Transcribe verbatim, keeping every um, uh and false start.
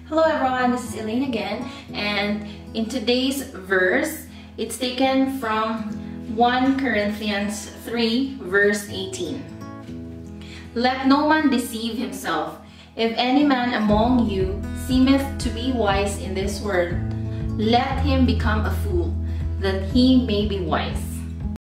Hello everyone, this is Elaine again, and in today's verse, it's taken from First Corinthians three verse eighteen. Let no man deceive himself. If any man among you seemeth to be wise in this word, let him become a fool, that he may be wise.